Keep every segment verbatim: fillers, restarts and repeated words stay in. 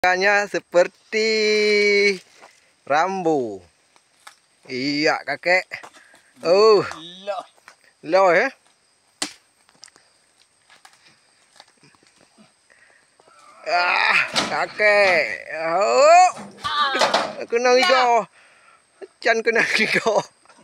Ikannya seperti rambu. Iya kakek. Oh, lo ya. Ah, kakek. Oh, kena hijau. Can kena hijau.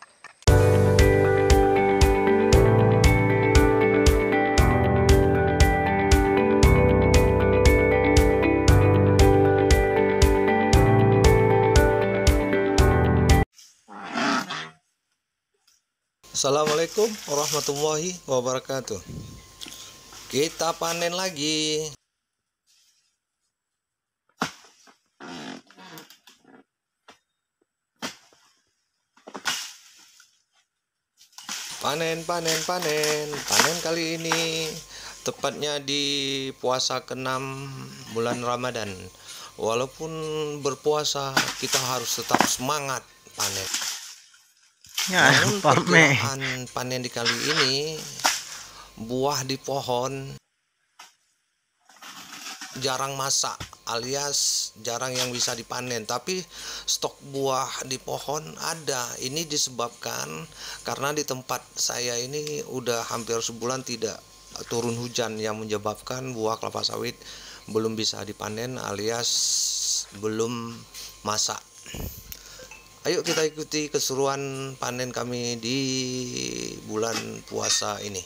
Assalamualaikum warahmatullahi wabarakatuh. Kita panen lagi. Panen, panen, panen. Panen kali ini tepatnya di puasa keenam bulan Ramadan. Walaupun berpuasa, kita harus tetap semangat panen. Ya, Namun perkiraan panen di kali ini, buah di pohon jarang masak alias jarang yang bisa dipanen, tapi stok buah di pohon ada. Ini disebabkan karena di tempat saya ini udah hampir sebulan tidak turun hujan yang menyebabkan buah kelapa sawit belum bisa dipanen alias belum masak. Ayo kita ikuti keseruan panen kami di bulan puasa ini.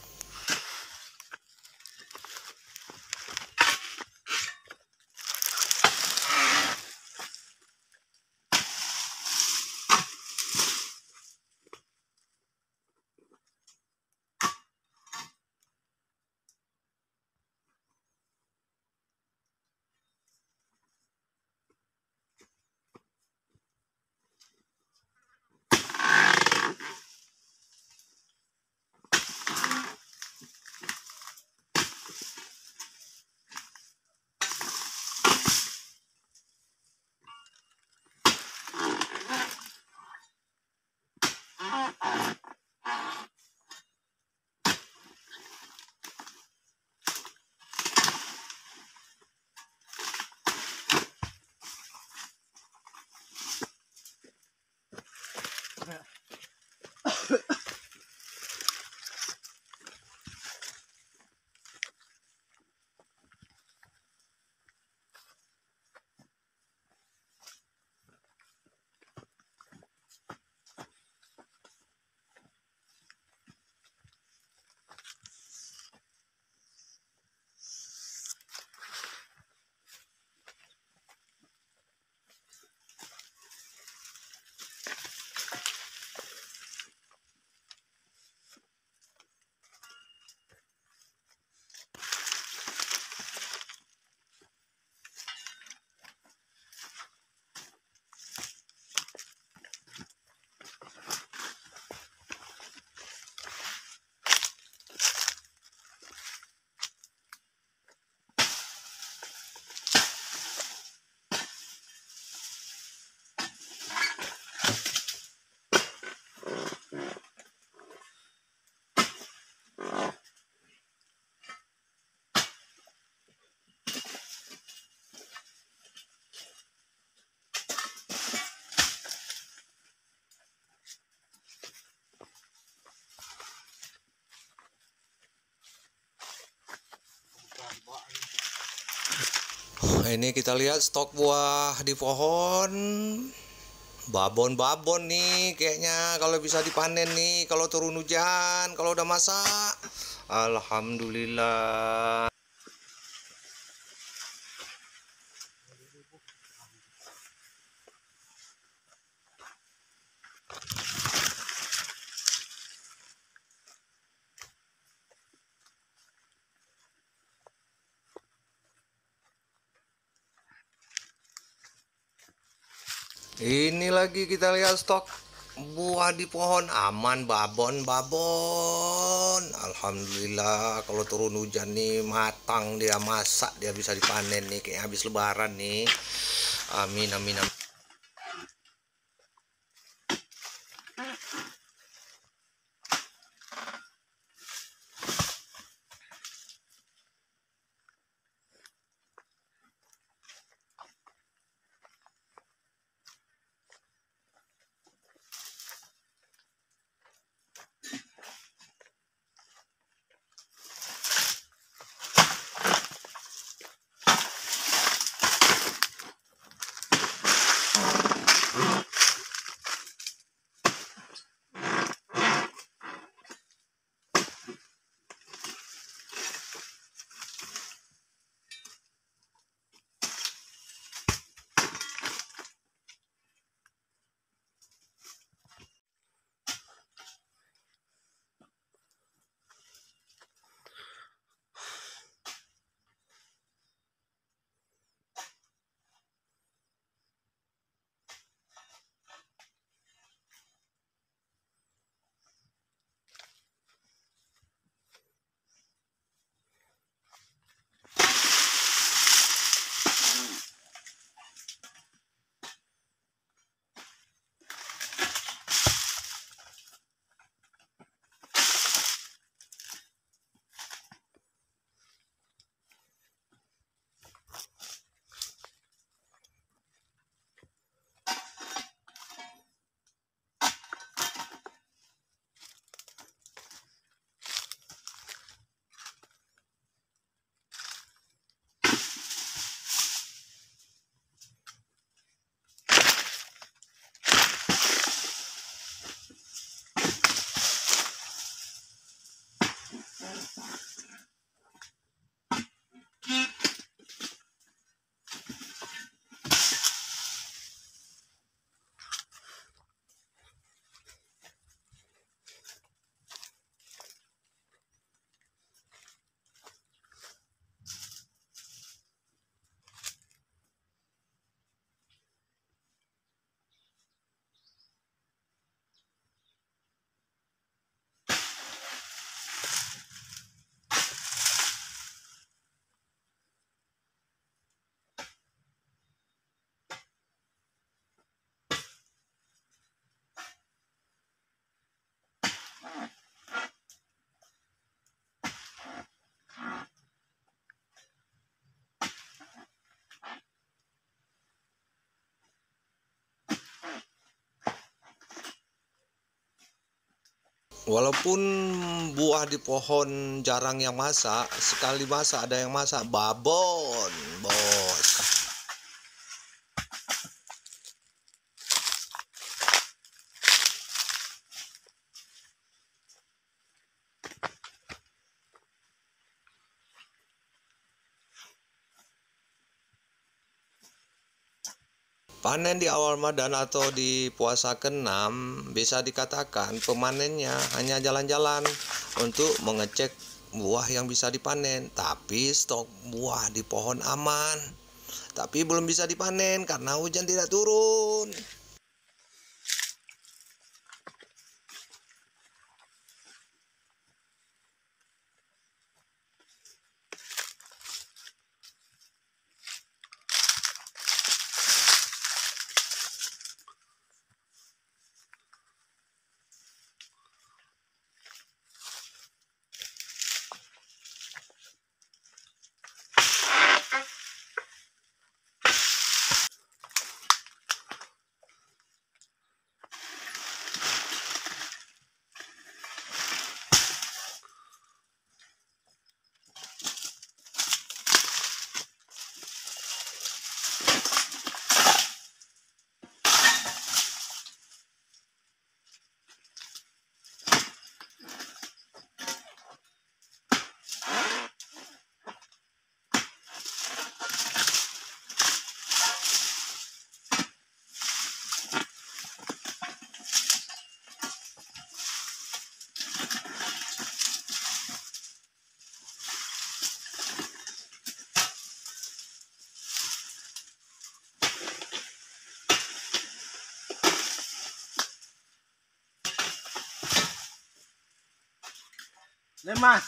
Ini kita lihat stok buah di pohon. Babon-babon nih kayaknya kalau bisa dipanen nih kalau turun hujan, kalau udah masak. Alhamdulillah. Ini lagi kita lihat stok buah di pohon, aman babon babon. Alhamdulillah kalau turun hujan nih matang, dia masak, dia bisa dipanen nih kayak habis lebaran nih. Amin amin amin. Walaupun buah di pohon jarang yang masak, sekali masak ada yang masak babon, bos. Panen di awal Ramadan atau di puasa keenam bisa dikatakan pemanennya hanya jalan-jalan untuk mengecek buah yang bisa dipanen, tapi stok buah di pohon aman. Tapi belum bisa dipanen karena hujan tidak turun. Lemas.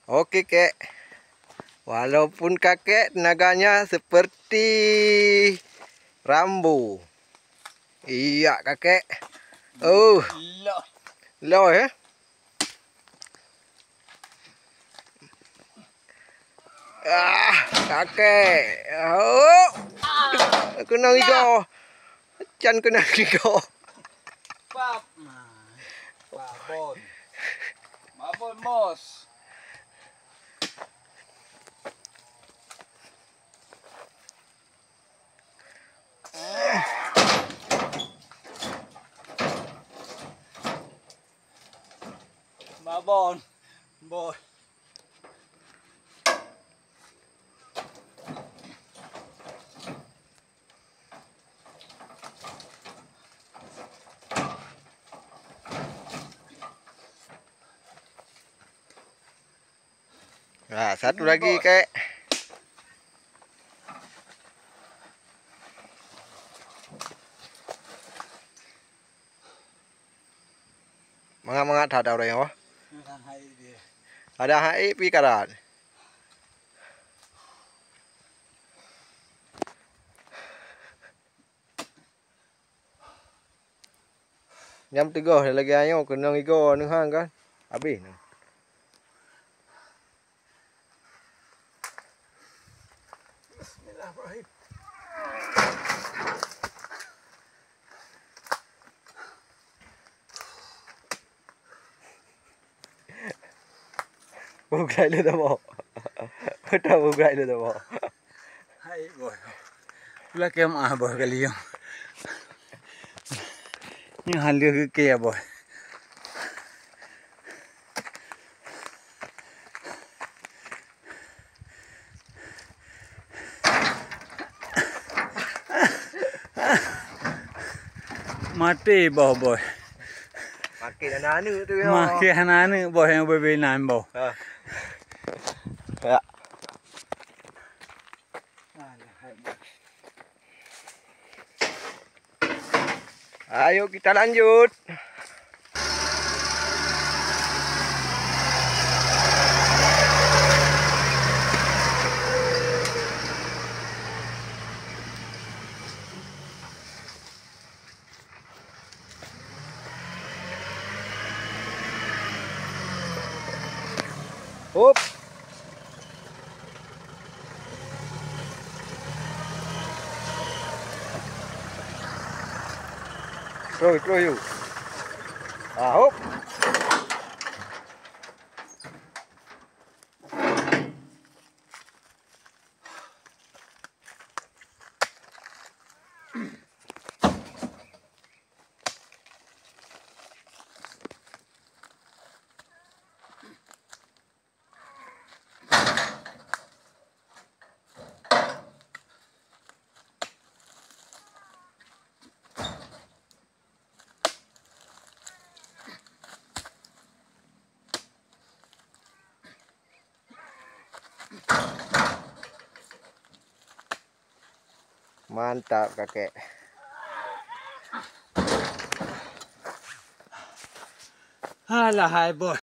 Oke kek. Walaupun kakek tenaganya seperti Rambo. Iya kakek. Oh. Loh. Loh ya. Ah, kakek. Oh. Kena hijau. Can kena hijau. Pap. Babon. Babon bos. Babon. Bos. Nah, satu lagi kek. Mangat-mangat ada orang yang wah. Ada hai pi karat. Jam tiga lagi ayo kena igo nu hang kan. Habis. Bismillahirrahmanirrahim. Bukai lu tamo. Betul bukai lu tamo. Hai boy. Pula kem ah boy kali yang. Ni hal dia ke ya boy. Mati boh boy. Makin anak tu ya. Makin anak boy yang berbinan boh. Ha. Ya. Ayo kita lanjut. Up. Rồi, rồi. À, hop. Mantap kakek. Alah hai boy.